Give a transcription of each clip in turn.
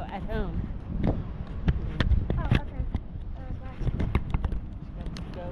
at home. Oh, okay. Bye. Let's go.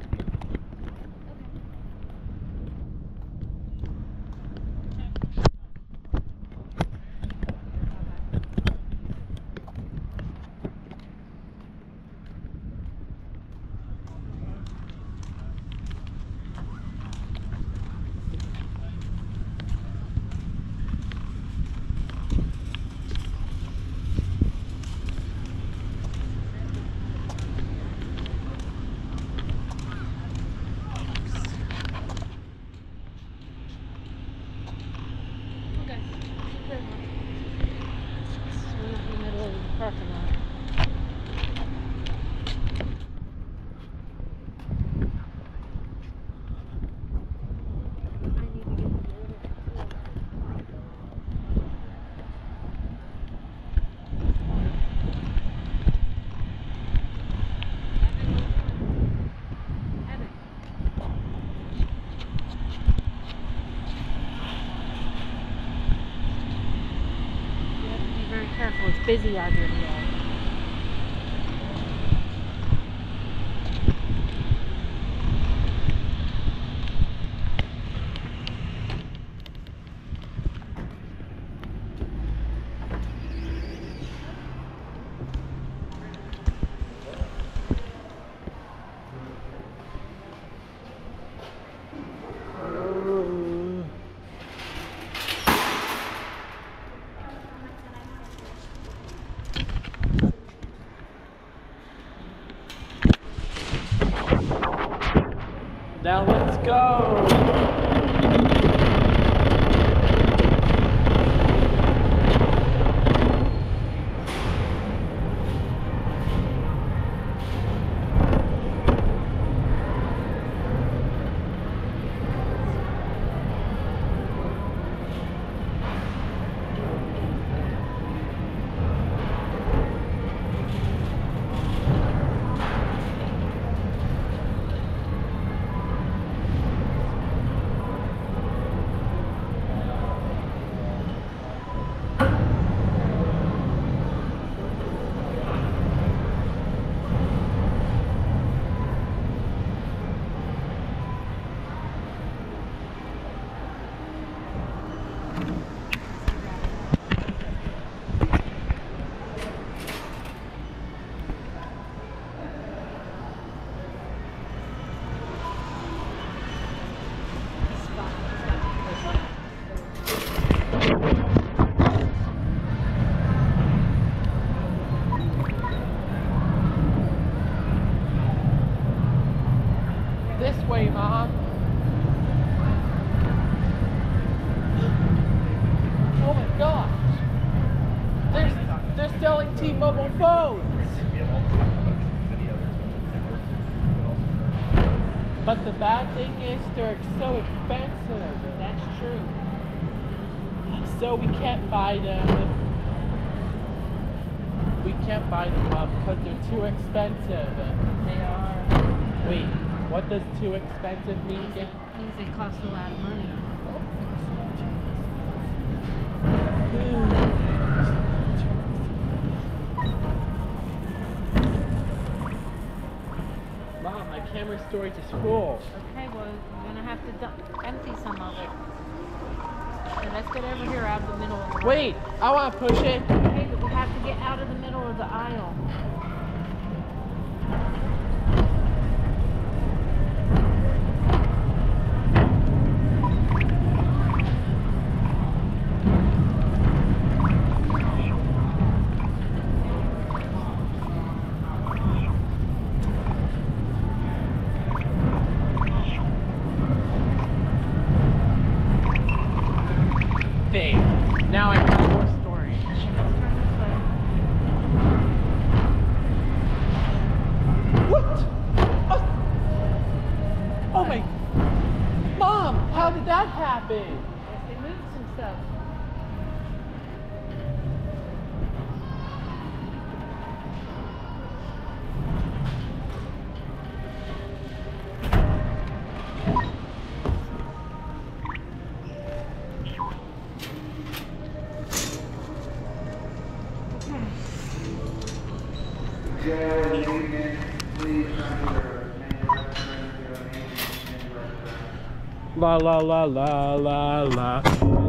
Parking lot. Very careful, it's busy out here today. Now let's go! This way, Mom. Oh my gosh. They're selling T-Mobile phones. But the bad thing is they're so expensive. That's true. So we can't buy them. We can't buy them up because they're too expensive. They are. Wait, what does too expensive mean? It means they cost a lot of money. Mom, my camera storage is full. Okay, well, you're gonna have to empty some of it. And let's get over here out of the middle of the road. Wait, I want to push it. Okay, but we have to get out of the middle of the aisle. There. Now I have more storage. What? Oh my. Mom, how did that happen? Yes, they moved some stuff. Joe, evening, please come to the main restroom, donation in restroom. La la la la la la.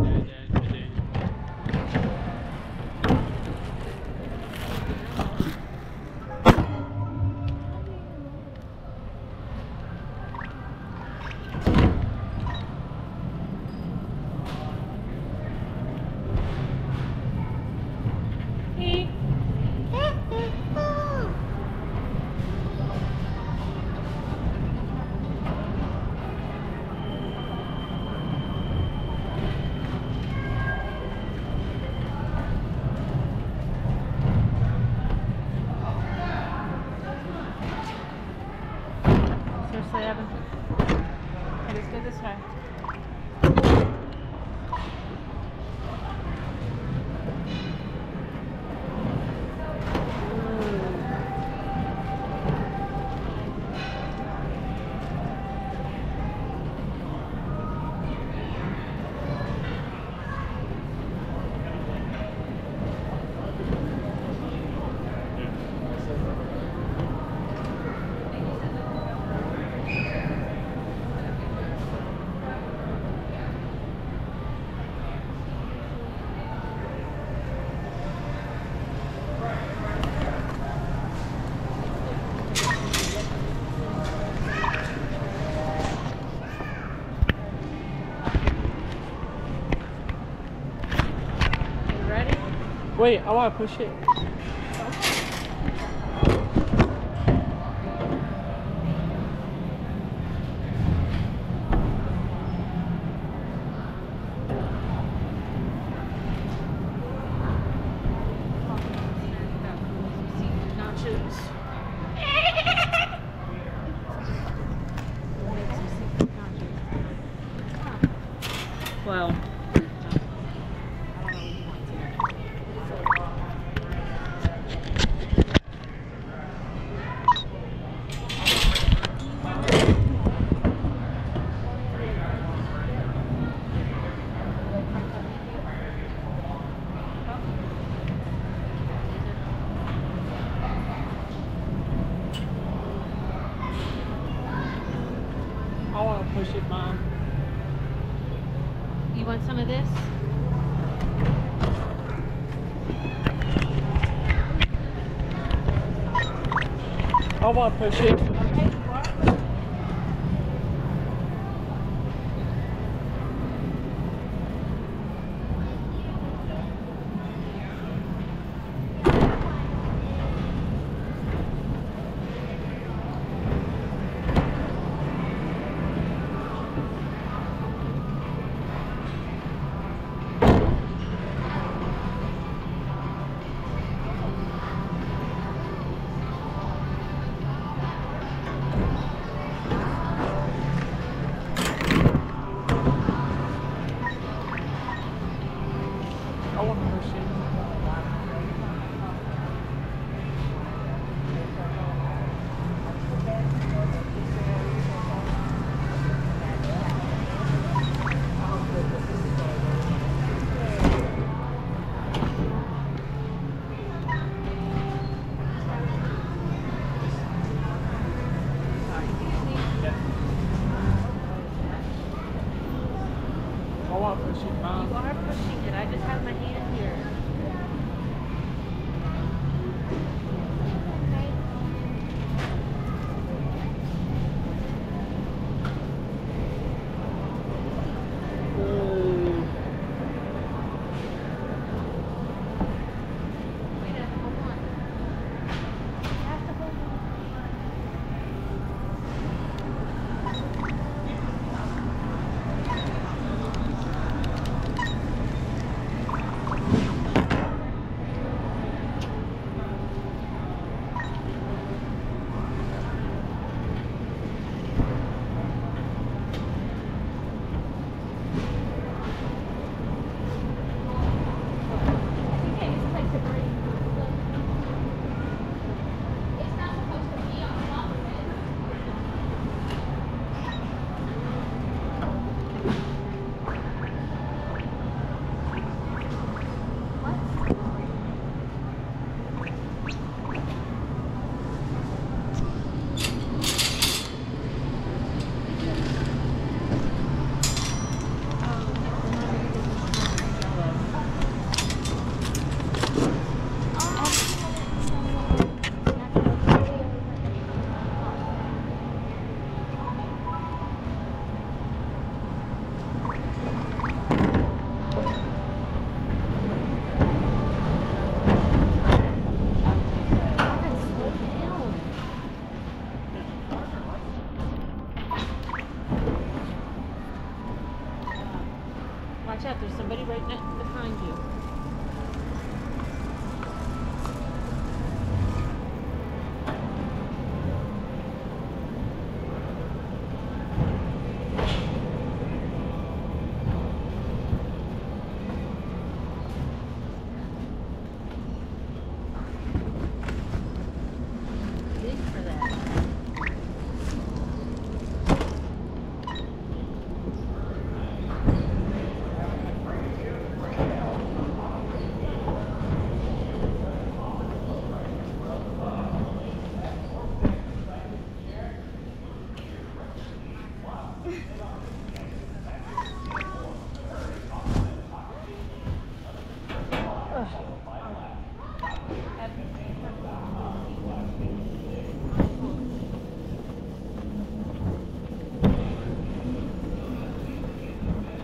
Seriously, Evan. Okay, let's go this way. Wait, I want to push it. Well. I want to push it, Mom. You want some of this? I want to push it.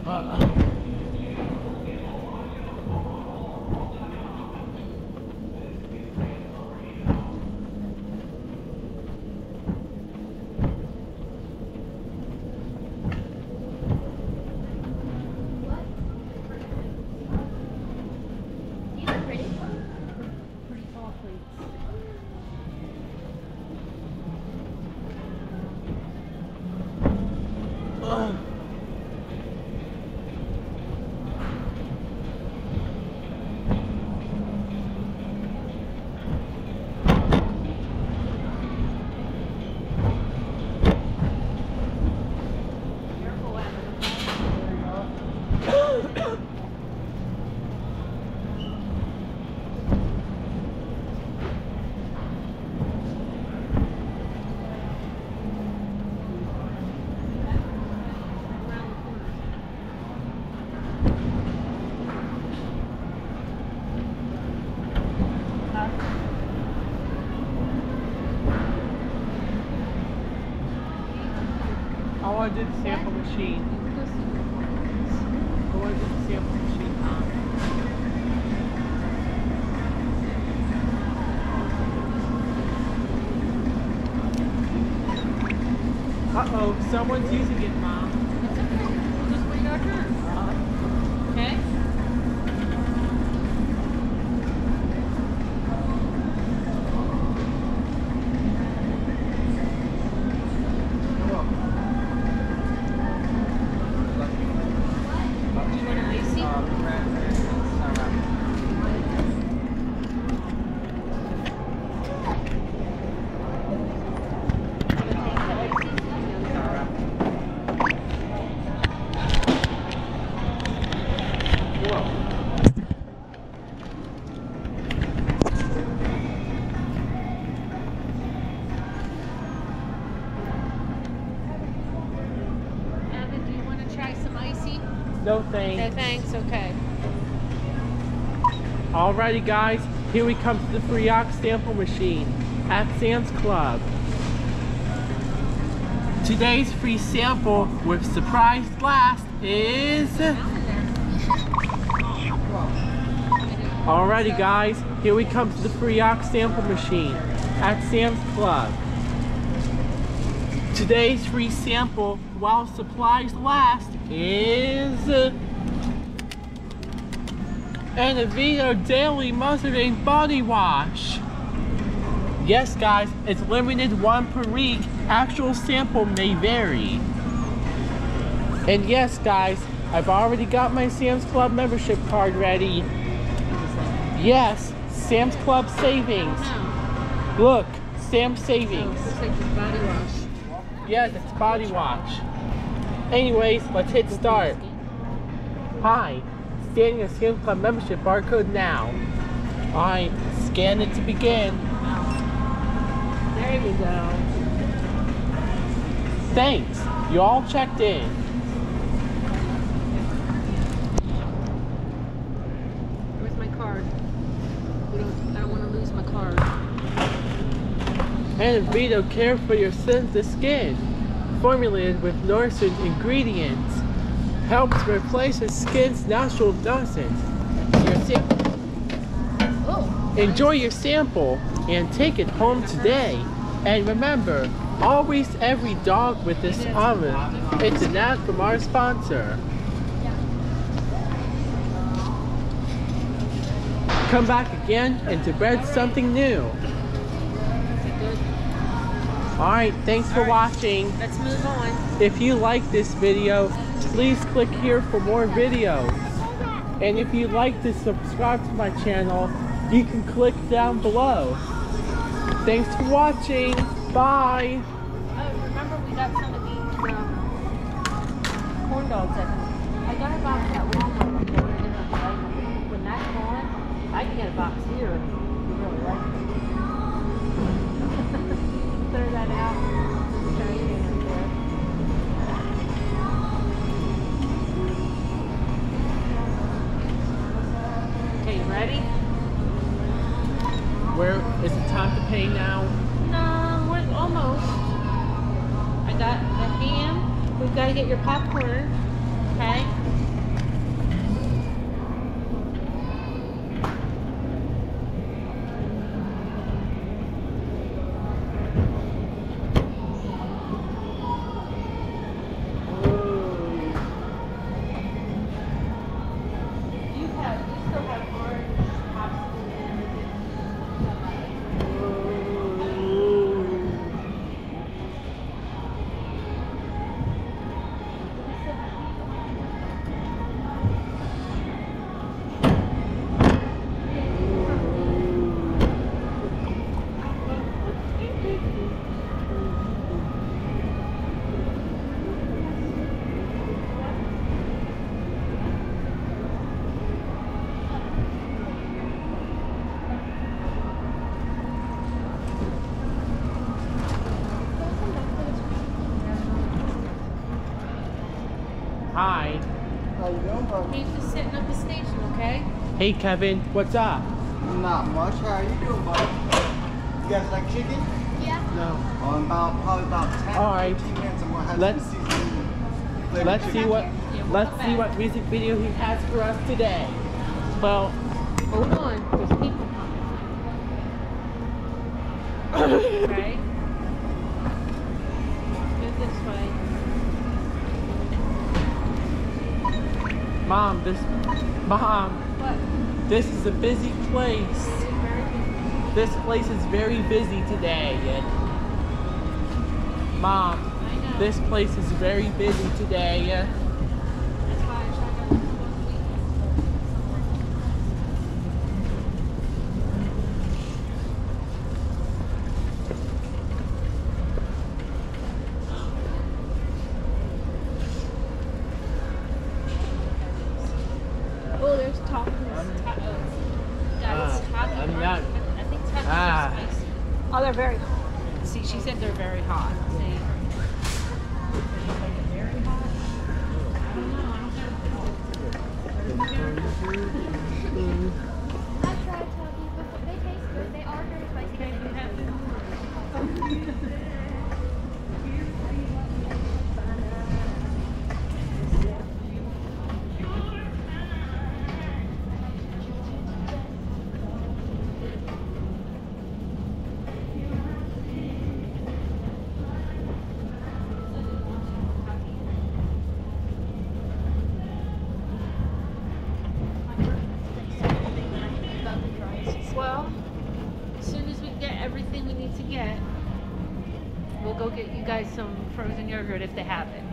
These are pretty. Pretty tall plates. Careful, Evan. Around the corner. I want to do the sample machine. I want to do the sample machine. Uh-oh, someone's using it, Mom. Just wait our turn. Okay? Do you want an icy? Evan, do you want to try some icy? No No thanks. thanks, okay. Alrighty guys, here we come to the free ox sample machine at Sam's Club. Today's free sample with surprise blast is... Alrighty guys, here we come to the free ox sample machine at Sam's Club. Today's free sample while supplies last is... Avito Daily Mustard Body Wash. Yes guys, it's limited one per week. Actual sample may vary. And yes guys, I've already got my Sam's Club membership card ready. Yes, Sam's Club Savings. No. Look, Sam's Oh, Savings. looks like just body wash. Yes, it's body wash. Anyways, let's hit start. Hi, scanning a Sam's Club membership barcode now. Alright, scan it to begin. There we go. Thanks, you all checked in. Where's my card? I don't want to lose my card. And Avito Care for your sensitive skin. Formulated with nourishing ingredients. Helps replace the skin's natural dosage. Enjoy your sample and take it home today. And remember, always every dog with this almond. It's an ad from our sponsor. Come back again and to spread something new. Alright, thanks for watching. Let's move on. If you like this video, please click here for more videos. And if you'd like to subscribe to my channel, you can click down below. Thanks for watching. Bye. Oh, remember we got some of these corn dogs at I got a box at Walmart before, and when that's gone, I can get a box here if you really like it. Throw that out. Try it in there. Okay, you ready? Where is it time to pay now? No, we're almost. I got the ham. We've got to get your popcorn. Okay. How you doing, bud? He's just setting up the station, okay? Hey Kevin, what's up? Not much. How you doing, bud? You guys like chicken? Yeah. No. Oh, probably about 10 All right. 15 minutes. I'm gonna have Let's- some seasoning. flavored Let's see chicken. what Yeah, we'll let's come see back. what music video he has for us today. Well, Hold on, there's people coming. Okay? Go this way. Mom, this What? is a busy place. Is it very busy? This place is very busy today. Mom, I know. this place is very busy today. That's why I try to go this week. Oh, there's tacos. Guys, tacos. I'm not- I think tacos Ah. are spicy. Oh, they're very hot. See, she said they're very hot. See? Very hot? I don't know. I don't know. I try to tell people, but they taste good. They are very spicy. Okay, you have to. Well, as soon as we get everything we need to get, we'll go get you guys some frozen yogurt if they have it.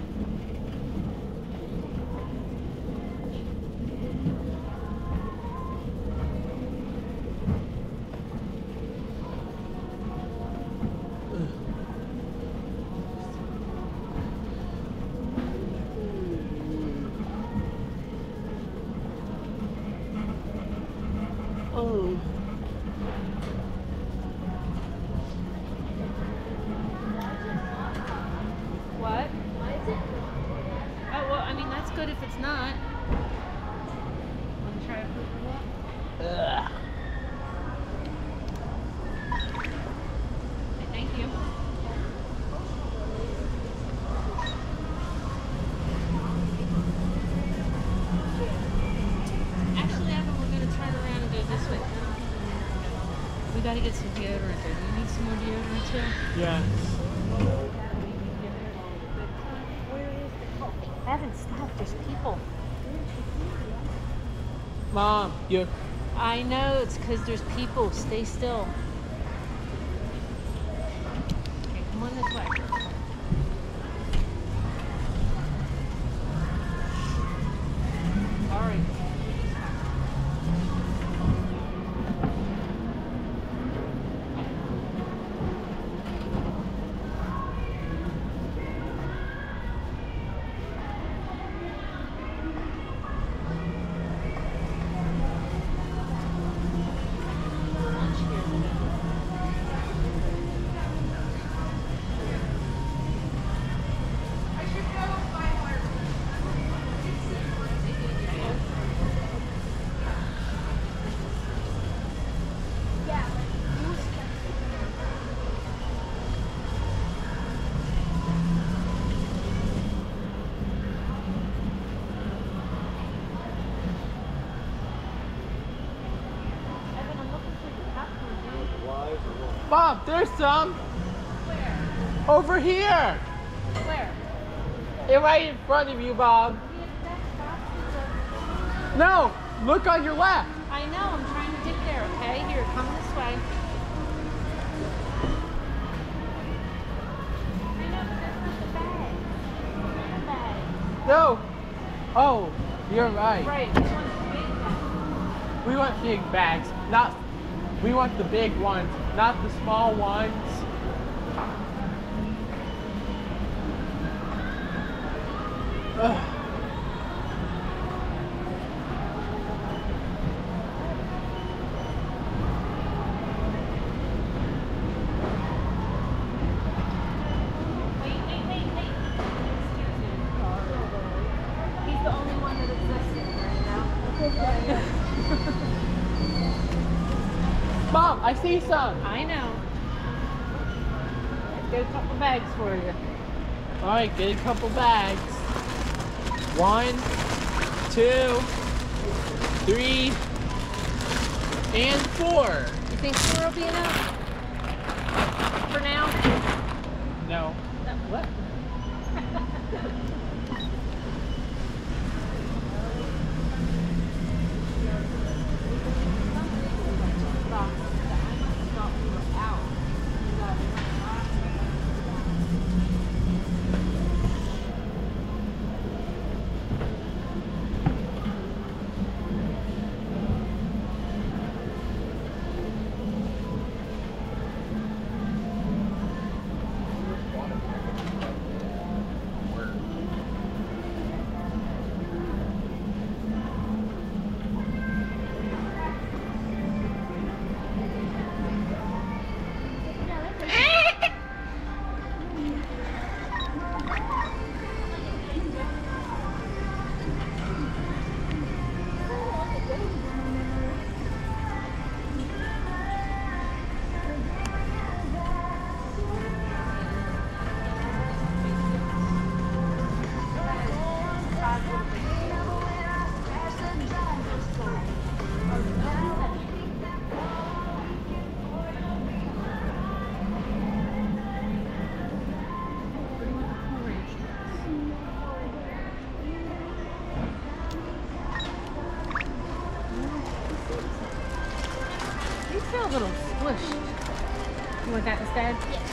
Oh. What? Oh, well, I mean, that's good if it's not. Want to try it? Ugh. Okay, thank you. Actually, Evan, we're going to turn around and go this way. We got to get some deodorant there. Do you need some more deodorant too? Yes. Evan, stop. There's people. Mom, you I know. It's because there's people. Stay still. Okay, come on this way. All right. Lunch here today. Evan, I'm looking for your popcorn, dude. Bob, there's some Where? over here. Where? They're right in front of you, Bob. No, look on your left. I know, I'm trying to get there, okay? Here, come this way. I know, but that's not the bag. The bag. No. Oh, you're right. Right, we want the big bag. We want big bags, not. We want the big ones, not the small ones. Ugh. Wait. Excuse me. He's the only one Mom, I see some. I know. Let's get a couple bags for you. All right, get a couple bags. 1, 2, 3, and 4. You think 4 will be enough? For now? No. What? These feel a little squished. You want that instead? Yes.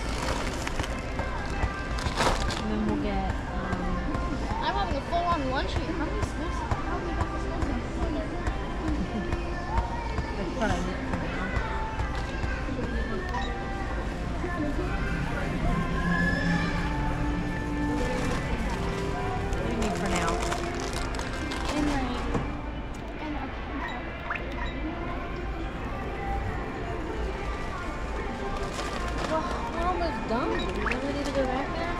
And then we'll get, I'm having a full-on lunch here. How many snacks? How many breakfast snacks are there? that's what I need for now. What do you need for now? And like, Well, we're almost done. Do we really need to go back there?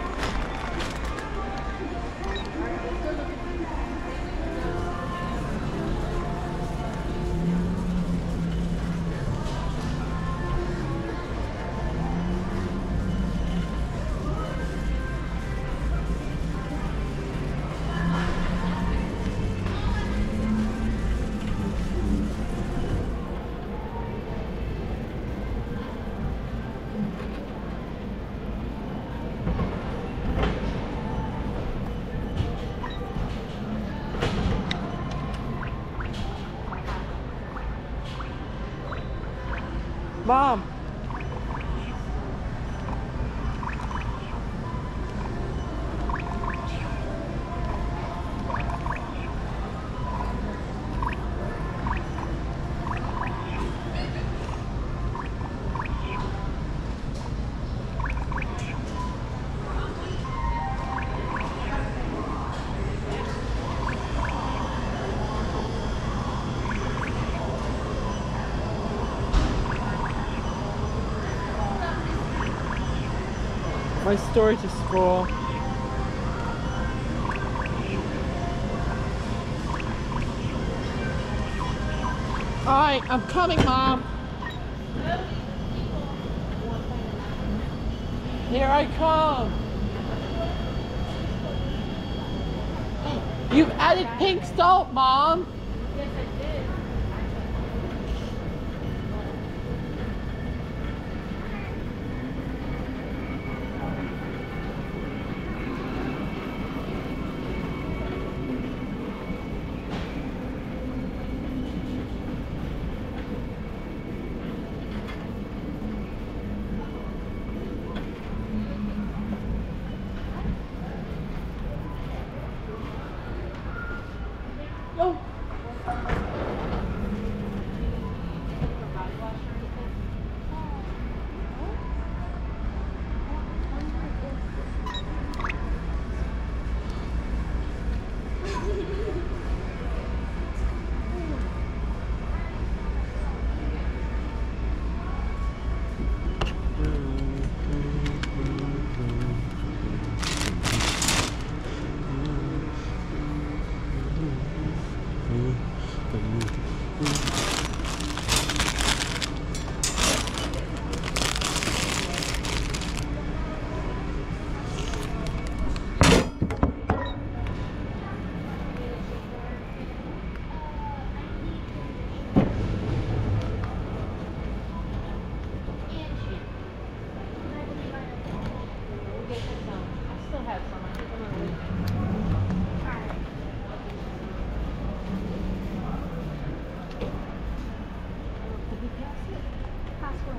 Mom. My storage is full. Alright, I'm coming, Mom. Here I come. You've added pink salt, Mom. Yes, I did. Oh. Costco.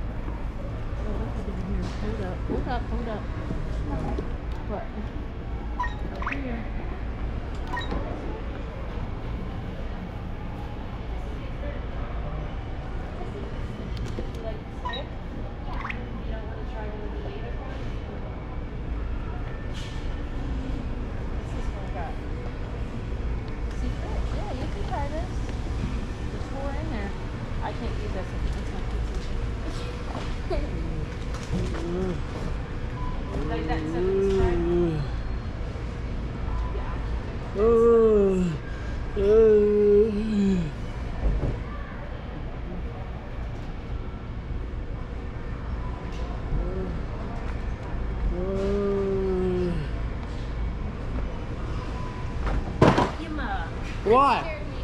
Hold up. What? Here. You like the stick? You don't want to try one of the later ones? What's this one got? Secret? Yeah, you can try this. There's 4 in there. I can't eat this. It's not good. Like that 7 strike. What?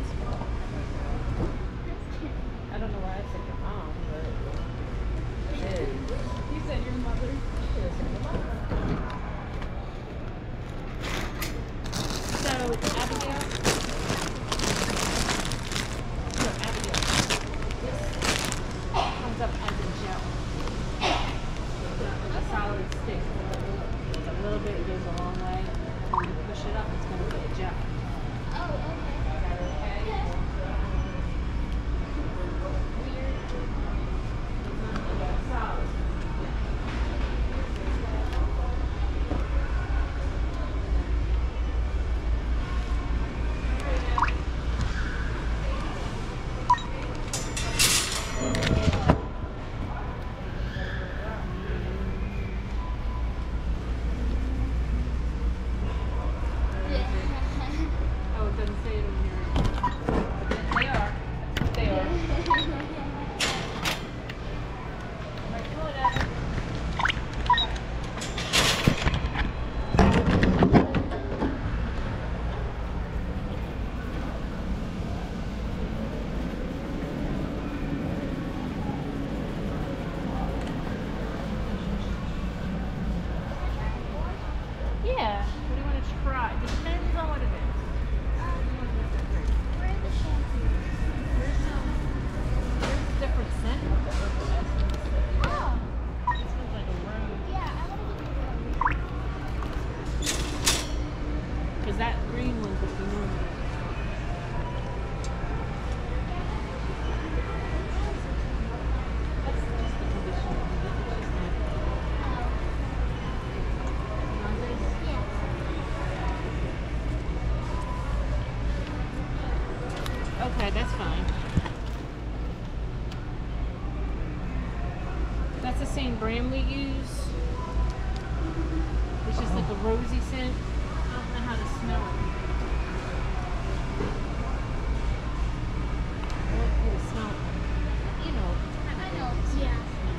I don't know why I said your mom, but it is. You said your mother. So, Abigail. This comes up as a gel. It's not like a solid stick. It's a little bit, it goes a long way. When you push it up, it's going to be a gel. Oh, okay. Is that okay? Yes. Weird. It's not like a solid. Oh, it doesn't say it on here. But they are. They are. Right, pull it up. Yeah. What do you want to try? It depends on what it is. Where are the shampoos? There's different scent of the herbal essence. Oh, This one's like a rose. yeah, I want to get the rose. Because that green one's what we normally use. That's just the conditioner. It's just not. You want this? Yeah. Okay, that's fine. That's the same brand we use. It's just like a rosy scent. I don't know how to smell it. I want you to smell it. You know, I know. Yeah.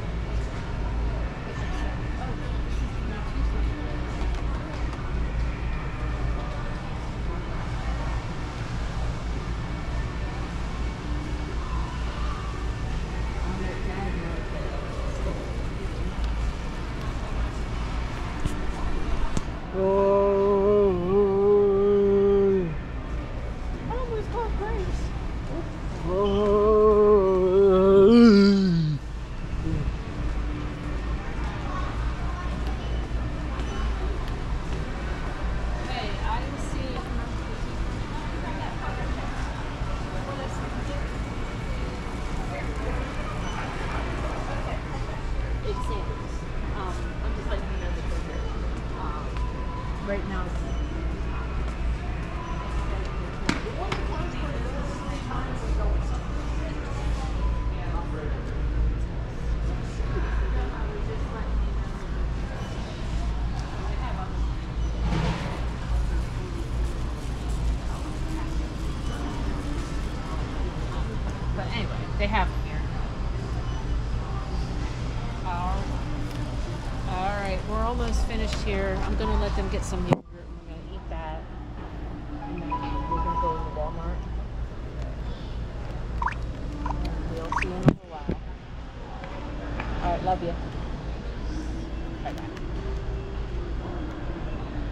oh, this is not too sweet. I almost called Grace. Hey, I will see. It's Sanders. I'm just letting you know that they're here. Right now, but anyway, they have them here. All right, we're almost finished here. I'm gonna let them get some yogurt, and we're gonna eat that, and then we're gonna go to Walmart. And we'll see you in a little while. All right, love you.